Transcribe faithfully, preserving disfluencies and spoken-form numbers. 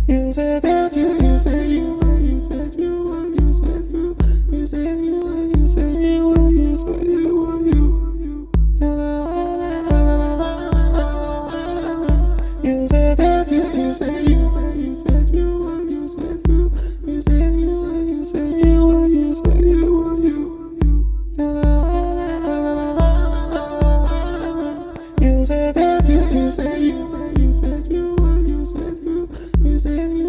You said that you, you said you were, you said you were, you said you, you said you were, you said you were, you said you were, you. You said that you, you said you were, you said you were, you said you, you said you were, you said you were, you said you were, you. You said that you, you said you were, you said you were, you said you, you said you.